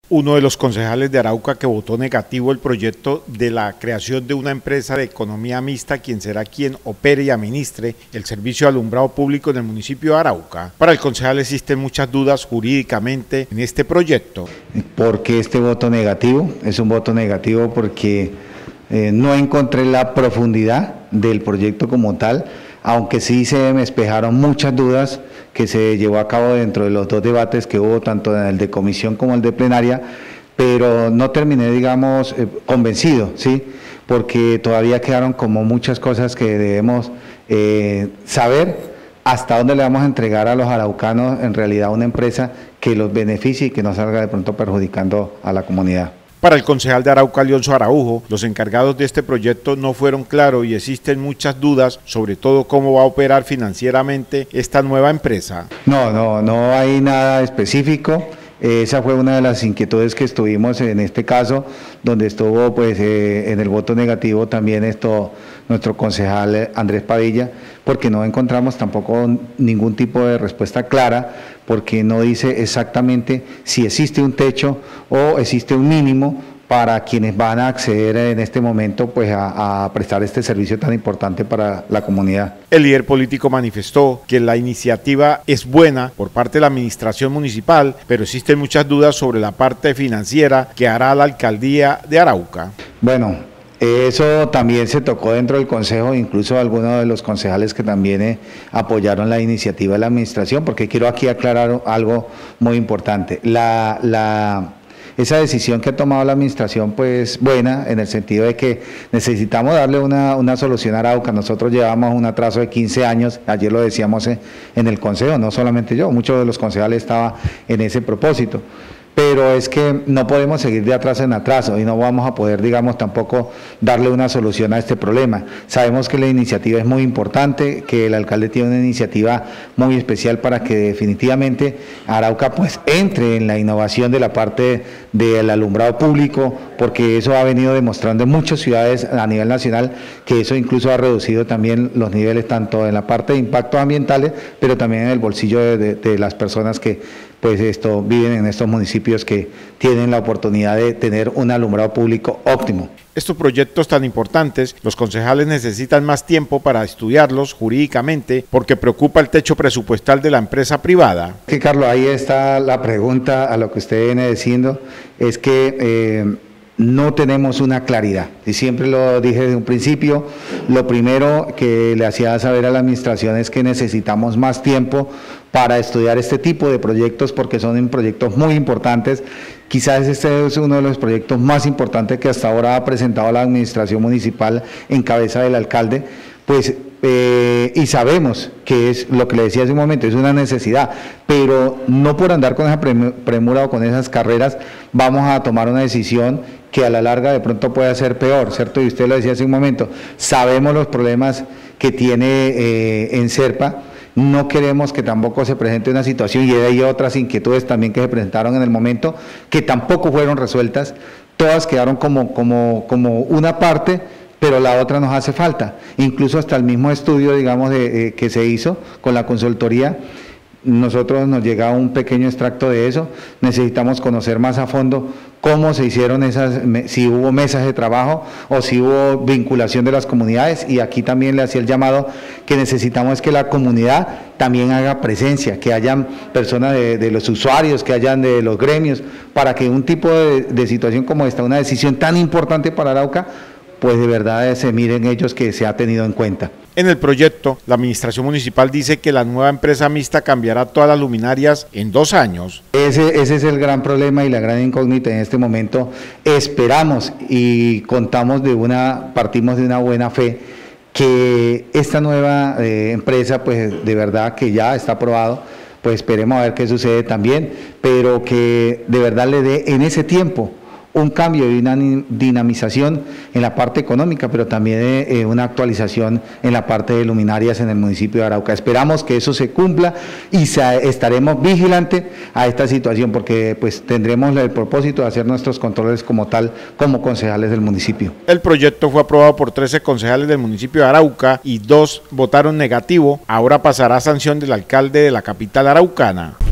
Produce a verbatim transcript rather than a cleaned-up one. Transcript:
Uno de los concejales de Arauca que votó negativo el proyecto de la creación de una empresa de economía mixta, quien será quien opere y administre el servicio de alumbrado público en el municipio de Arauca. Para el concejal existen muchas dudas jurídicamente en este proyecto. ¿Por qué este voto negativo? Es un voto negativo porque eh, no encontré la profundidad del proyecto como tal, aunque sí se me despejaron muchas dudas que se llevó a cabo dentro de los dos debates que hubo, tanto en el de comisión como el de plenaria, pero no terminé, digamos, eh, convencido, ¿sí? Porque todavía quedaron como muchas cosas que debemos eh, saber hasta dónde le vamos a entregar a los araucanos en realidad una empresa que los beneficie y que no salga de pronto perjudicando a la comunidad. Para el concejal de Arauca, Alonso Araujo, los encargados de este proyecto no fueron claros y existen muchas dudas, sobre todo cómo va a operar financieramente esta nueva empresa. No, no, no hay nada específico. Esa fue una de las inquietudes que estuvimos en este caso, donde estuvo pues eh, en el voto negativo también esto nuestro concejal Andrés Padilla, porque no encontramos tampoco ningún tipo de respuesta clara, porque no dice exactamente si existe un techo o existe un mínimo para quienes van a acceder en este momento pues a, a prestar este servicio tan importante para la comunidad. El líder político manifestó que la iniciativa es buena por parte de la administración municipal, pero existen muchas dudas sobre la parte financiera que hará la alcaldía de Arauca. Bueno, eso también se tocó dentro del consejo, incluso algunos de los concejales que también eh, apoyaron la iniciativa de la administración, porque quiero aquí aclarar algo muy importante. La, la Esa decisión que ha tomado la administración pues buena, en el sentido de que necesitamos darle una, una solución a Arauca. Nosotros llevamos un atraso de quince años, ayer lo decíamos en, en el consejo, no solamente yo, muchos de los concejales estaban en ese propósito. Pero es que no podemos seguir de atraso en atraso y no vamos a poder, digamos, tampoco darle una solución a este problema. Sabemos que la iniciativa es muy importante, que el alcalde tiene una iniciativa muy especial para que definitivamente Arauca pues entre en la innovación de la parte del alumbrado público, porque eso ha venido demostrando en muchas ciudades a nivel nacional, que eso incluso ha reducido también los niveles tanto en la parte de impactos ambientales, pero también en el bolsillo de, de, de las personas que pues esto viven en estos municipios que tienen la oportunidad de tener un alumbrado público óptimo. Estos proyectos tan importantes, los concejales necesitan más tiempo para estudiarlos jurídicamente porque preocupa el techo presupuestal de la empresa privada. Sí, Carlos, ahí está la pregunta a lo que usted viene diciendo, es que eh, no tenemos una claridad, y siempre lo dije desde un principio. Lo primero que le hacía saber a la administración es que necesitamos más tiempo para estudiar este tipo de proyectos, porque son proyectos muy importantes. Quizás este es uno de los proyectos más importantes que hasta ahora ha presentado la administración municipal en cabeza del alcalde, pues eh, y sabemos que es lo que le decía hace un momento, es una necesidad, pero no por andar con esa premura o con esas carreras vamos a tomar una decisión que a la larga de pronto pueda ser peor, ¿cierto? Y usted lo decía hace un momento, sabemos los problemas que tiene eh, en Serpa. No queremos que tampoco se presente una situación, y hay otras inquietudes también que se presentaron en el momento, que tampoco fueron resueltas, todas quedaron como, como, como una parte, pero la otra nos hace falta. Incluso hasta el mismo estudio, digamos, de, eh, que se hizo con la consultoría, nosotros nos llega un pequeño extracto de eso. Necesitamos conocer más a fondo cómo se hicieron esas, si hubo mesas de trabajo o si hubo vinculación de las comunidades, y aquí también le hacía el llamado que necesitamos que la comunidad también haga presencia, que hayan personas de, de los usuarios, que hayan de los gremios, para que un tipo de, de situación como esta, una decisión tan importante para Arauca, pues de verdad se miren ellos que se ha tenido en cuenta. En el proyecto, la administración municipal dice que la nueva empresa mixta cambiará todas las luminarias en dos años. Ese, ese es el gran problema y la gran incógnita en este momento. Esperamos y contamos de una, partimos de una buena fe, que esta nueva eh, empresa, pues de verdad que ya está aprobado, pues esperemos a ver qué sucede también, pero que de verdad le dé en ese tiempo un cambio y una dinamización en la parte económica, pero también eh, una actualización en la parte de luminarias en el municipio de Arauca. Esperamos que eso se cumpla y se, estaremos vigilantes a esta situación, porque pues tendremos el propósito de hacer nuestros controles como tal, como concejales del municipio. El proyecto fue aprobado por trece concejales del municipio de Arauca y dos votaron negativo. Ahora pasará a sanción del alcalde de la capital araucana.